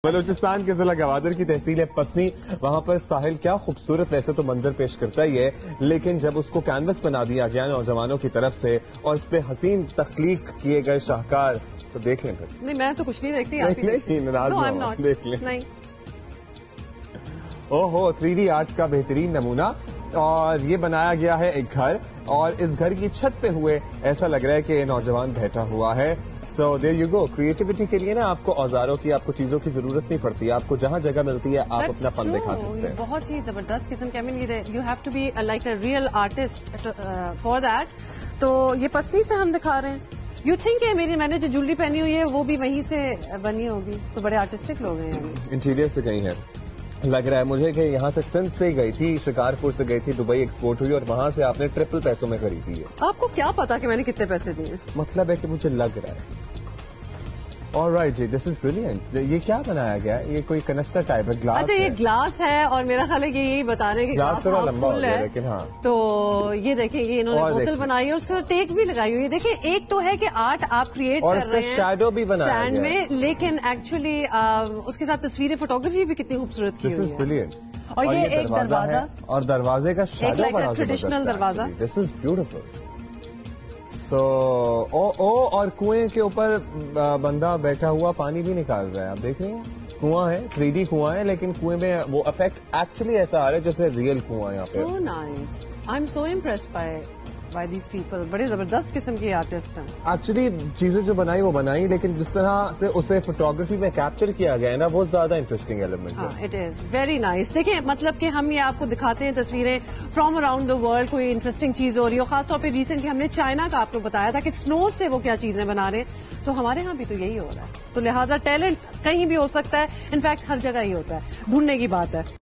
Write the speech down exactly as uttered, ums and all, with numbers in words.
بلوچستان کے ضلع گوادر کی تحصیل ہے پسنی، وہاں پر ساحل کیا خوبصورت ویسے تو منظر پیش کرتا ہی ہے، لیکن جب اس کو کینوس بنا دیا گیا نوجوانوں کی طرف سے اور اس پہ حسین تخلیق کیے گئے شاہکار، تو دیکھ لیں پھر۔ نہیں میں تو کچھ نہیں دیکھتی، نہیں ناراض نہ دیکھ لیں۔ نہیں او ہو تھری ڈی آرٹ کا بہترین نمونہ، اور یہ بنایا گیا ہے ایک گھر، اور اس گھر کی چھت پہ ہوئے ایسا لگ رہا ہے کہ نوجوان بیٹھا ہوا ہے۔ سو دیر یو گو، کریٹیوٹی کے لیے نا آپ کو اوزاروں کی، آپ کو چیزوں کی ضرورت نہیں پڑتی، آپ کو جہاں جگہ ملتی ہے آپ اپنا فن دکھا سکتے ہیں۔ بہت ہی زبردست قسم کے، you have to be like a real artist for that. تو یہ پسنی سے ہم دکھا رہے ہیں۔ یو تھنک کہ میری میں نے جو جویلری پہنی ہوئی ہے وہ بھی وہیں سے بنی ہوگی، تو بڑے آرٹسٹک لوگ ہیں۔ انٹیریئر سے کہیں ہے، لگ رہا ہے مجھے کہ یہاں سے سندھ سے ہی گئی تھی، شکارپور سے گئی تھی، دبئی ایکسپورٹ ہوئی اور وہاں سے آپ نے ٹرپل پیسوں میں خریدی ہے۔ آپ کو کیا پتا کہ میں نے کتنے پیسے دیے؟ مطلب ہے کہ مجھے لگ رہا ہے۔ آلرائٹ جی، دس از بریلینٹ۔ یہ کیا بنایا گیا ہے؟ یہ کوئی کنستر ٹائپ ہے، گلاس اچھا یہ گلاس ہے، اور میرا خیال ہے کہ یہی بتا رہے ہیں کہ گلاس تھوڑا لمبا ہو گیا لیکن ہاں۔ تو یہ دیکھیں، یہ انہوں نے بوتل بنائی اور سر ٹیک بھی لگائی ہوئی ہے۔ دیکھیں ایک تو ہے کہ آرٹ آپ کریٹ اور کر اس کا رہے ہیں شیڈو بھی بنایا سینڈ گیا میں، ہے، لیکن ایکچولی اس کے ساتھ تصویریں، فوٹوگرافی بھی کتنی خوبصورت کی دس ہوئی از ہے۔ بریلینٹ۔ اور یہ ایک دروازہ ہے، اور دروازے کا شیڈو like a بڑا traditional دروازہ۔ دس از بیوٹیفل۔ سو او او اور کنویں کے اوپر بندہ بیٹھا ہوا پانی بھی نکال رہا ہے، آپ دیکھ رہے ہیں، کنواں ہے، تھری ڈی کنواں ہے، لیکن کنویں میں وہ افیکٹ ایکچولی ایسا آ رہا ہے جیسے ریئل کنواں یہاں پہ۔ So nice, I am so impressed by by these people. بڑے زبردست قسم کے آرٹسٹ ہیں۔ ایکچولی چیزیں جو بنائی وہ بنائی، لیکن جس طرح سے اسے فوٹوگرافی میں کیپچر کیا گیا ہے نا، وہ زیادہ انٹرسٹنگ ایلیمنٹ ہے۔ It is very nice. دیکھیں مطلب کہ ہم یہ آپ کو دکھاتے ہیں تصویریں فرام اراؤنڈ دا ورلڈ، کوئی انٹرسٹنگ چیز ہو رہی ہو، خاص طور پہ ریسنٹلی ہم نے چائنا کا آپ کو بتایا تھا کہ سنو سے وہ کیا چیزیں بنا رہے ہیں، تو ہمارے ہاں بھی تو یہی ہو رہا ہے۔ تو لہٰذا ٹیلنٹ کہیں بھی ہو سکتا ہے، انفیکٹ ہر جگہ ہی ہوتا ہے، ڈھونڈنے کی بات ہے۔